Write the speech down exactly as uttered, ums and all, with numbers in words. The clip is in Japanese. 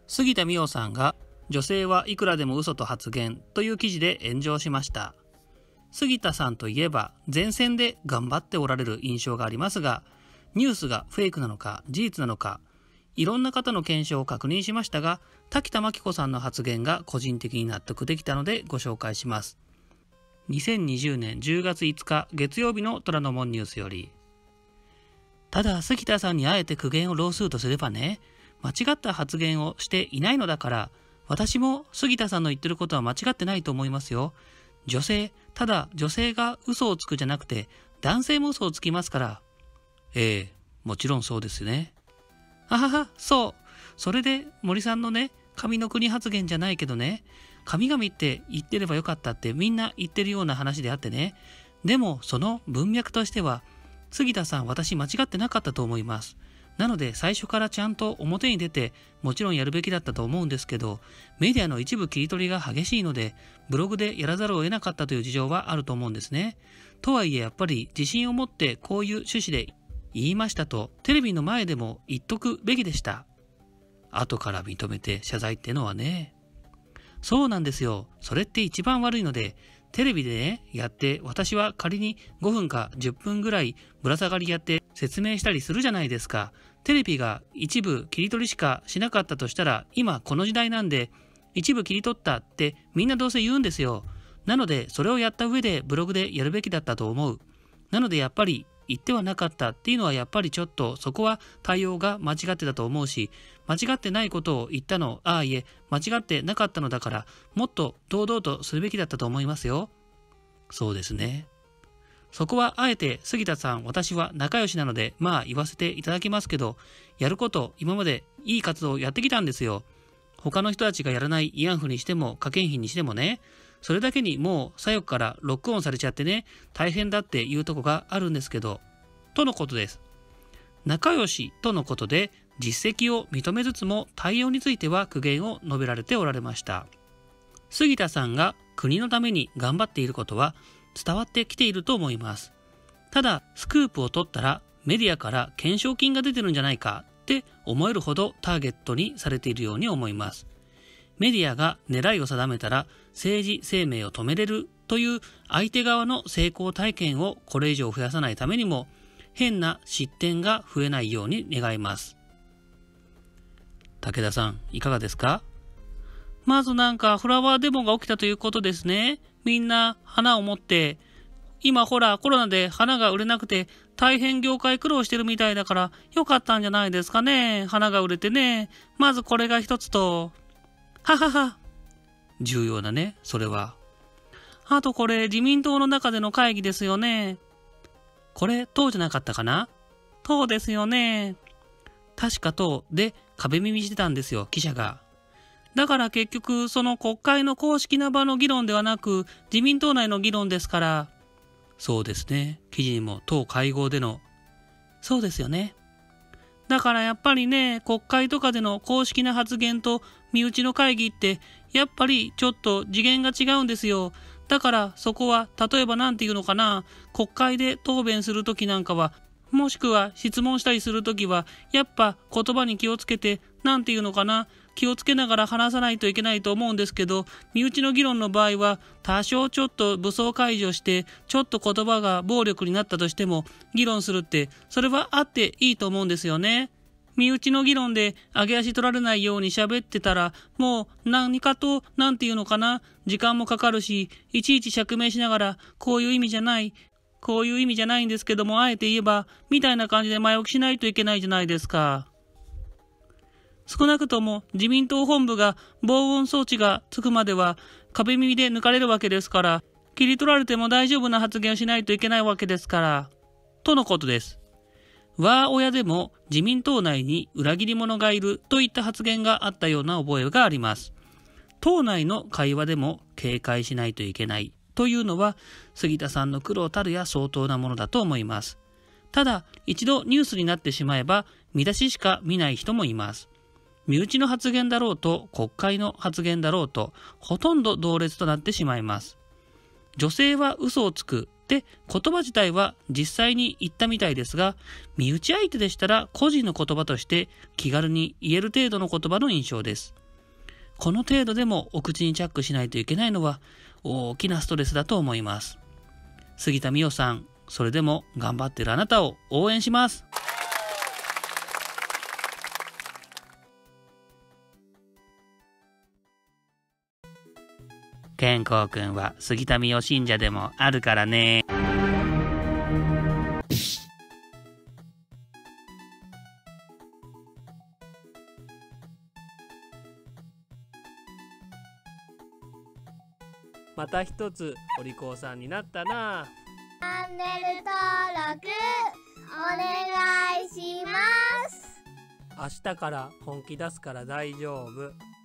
杉田水脈さんが女性はいくらでも嘘と発言という記事で炎上しました。杉田さんといえば前線で頑張っておられる印象がありますが、ニュースがフェイクなのか事実なのか、いろんな方の検証を確認しましたが、滝田真紀子さんの発言が個人的に納得できたのでご紹介します。にせんにじゅうねんじゅうがついつか月曜日の虎ノ門ニュースより、ただ杉田さんにあえて苦言を浪するとすればね、間違った発言をしていないのだから、私も杉田さんの言ってることは間違ってないと思いますよ。女性、ただ女性が嘘をつくじゃなくて、男性も嘘をつきますから。ええ、もちろんそうですね。あはは、そう。それで森さんのね、神の国発言じゃないけどね、神々って言ってればよかったってみんな言ってるような話であってね。でもその文脈としては、杉田さん私間違ってなかったと思います。なので最初からちゃんと表に出てもちろんやるべきだったと思うんですけど、メディアの一部切り取りが激しいのでブログでやらざるを得なかったという事情はあると思うんですね。とはいえやっぱり自信を持ってこういう趣旨で言いましたとテレビの前でも言っとくべきでした。後から認めて謝罪ってのはね。そうなんですよ。それって一番悪いので、テレビでね、やって、私は仮にごふんかじゅっぷんぐらいぶら下がりやって説明したりするじゃないですか。テレビが一部切り取りしかしなかったとしたら、今この時代なんで、一部切り取ったってみんなどうせ言うんですよ。なので、それをやった上でブログでやるべきだったと思う。なのでやっぱり言ってはなかったっていうのはやっぱりちょっとそこは対応が間違ってたと思うし、間違ってないことを言ったの、ああいえ、間違ってなかったのだから、もっと堂々とするべきだったと思いますよ。そうですね。そこはあえて杉田さん、私は仲良しなので、まあ言わせていただきますけど、やること、今までいい活動をやってきたんですよ。他の人たちがやらない慰安婦にしても、科研費にしてもね、それだけにもう左翼からロックオンされちゃってね、大変だっていうとこがあるんですけど、とのことです。仲良しとのことで、実績を認めつつも対応については苦言を述べられておられました。杉田さんが国のために頑張っていることは伝わってきていると思います。ただ、スクープを取ったらメディアから懸賞金が出てるんじゃないかって思えるほどターゲットにされているように思います。メディアが狙いを定めたら政治生命を止めれるという相手側の成功体験をこれ以上増やさないためにも、変な失点が増えないように願います。武田さん、いかがですか？まずなんかフラワーデモが起きたということですね。みんな花を持って、今ほらコロナで花が売れなくて大変業界苦労してるみたいだからよかったんじゃないですかね。花が売れてね。まずこれが一つと、ははは。重要なね、それは。あとこれ自民党の中での会議ですよね。これ党じゃなかったかな？党ですよね。確か党で壁耳してたんですよ、記者が。だから結局その国会の公式な場の議論ではなく自民党内の議論ですから。そうですね。記事にも党会合での。そうですよね。だからやっぱりね、国会とかでの公式な発言と身内の会議ってやっぱりちょっと次元が違うんですよ。だからそこは例えばなんていうのかな、国会で答弁するときなんかは、もしくは質問したりするときはやっぱ言葉に気をつけて、なんていうのかな、気をつけながら話さないといけないと思うんですけど、身内の議論の場合は多少ちょっと武装解除してちょっと言葉が暴力になったとしても議論するって、それはあっていいと思うんですよね。身内の議論で上げ足取られないように喋ってたら、もう何かとなんていうのかな、時間もかかるし、いちいち釈明しながらこういう意味じゃない、こういう意味じゃないんですけども、あえて言えばみたいな感じで前置きしないといけないじゃないですか。少なくとも自民党本部が防音装置がつくまでは壁耳で抜かれるわけですから、切り取られても大丈夫な発言をしないといけないわけですから、とのことです。わー親でも自民党内に裏切り者がいるといった発言があったような覚えがあります。党内の会話でも警戒しないといけないというのは杉田さんの苦労たるや相当なものだと思います。ただ一度ニュースになってしまえば見出ししか見ない人もいます。身内の発言だろうと国会の発言だろうとほとんど同列となってしまいます。女性は嘘をつくで、言葉自体は実際に言ったみたいですが、身内相手でしたら個人の言葉として気軽に言える程度の言葉の印象です。この程度でもお口にチャックしないといけないのは大きなストレスだと思います。杉田美代さん、それでも頑張ってるあなたを応援します。健康くんは杉田美代信者でもあるからね。また一つお利口さんになったな。 チャンネル登録お願いします。 明日から本気出すから大丈夫。